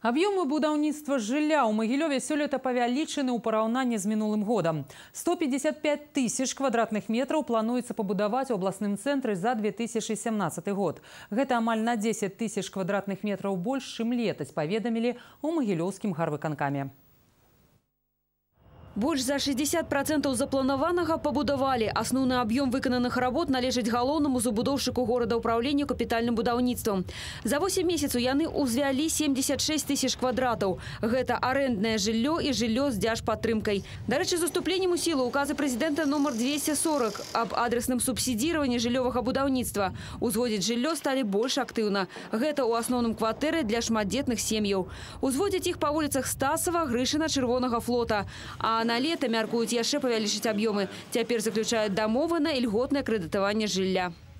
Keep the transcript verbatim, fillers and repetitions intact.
Аб'ёмы будаўніцтва жылля ў Магілёве сёлета павялічаны ў параўнанні з мінулым годам. сто пятьдесят пять тысяч квадратных метраў плануецца пабудаваць у абласным цэнтры за две тысячи семнадцаты год. Гэта амаль на десять тысяч квадратных метраў больш, чым летась, паведамілі ў Магілёўскім гарвыканкаме. Больш за шестьдесят процентов запланаванага пабудавалі. Асноўны аб'ём выкананых работ належыць галоўнаму забудоўшчыку горада ўправленню капітальным будаўніцтвам. За восемь месяцаў яны ўзвялі семьдесят шесть тысяч квадратаў. Гэта арэнднае жыллё і жыллё з дзяржпадтрымкай. Дарэчы, з уступленнем у сілу указа прэзідэнта номер двести сорок аб адресным субсідіраванні жыллёвага будаўніцтва. Узводзіць жыллё сталі больш актыўна. Гэта ў асноўным кватэры для шматдзетных сем'яў. Узводзяць іх па вуліцах Стасава, Грышына, Чырвонага флота. А на лето мяркуюць яшчэ павялічыць аб'ёмы. Цяпер заключаюць дамовы на ільготнае крэдытаванне жылля.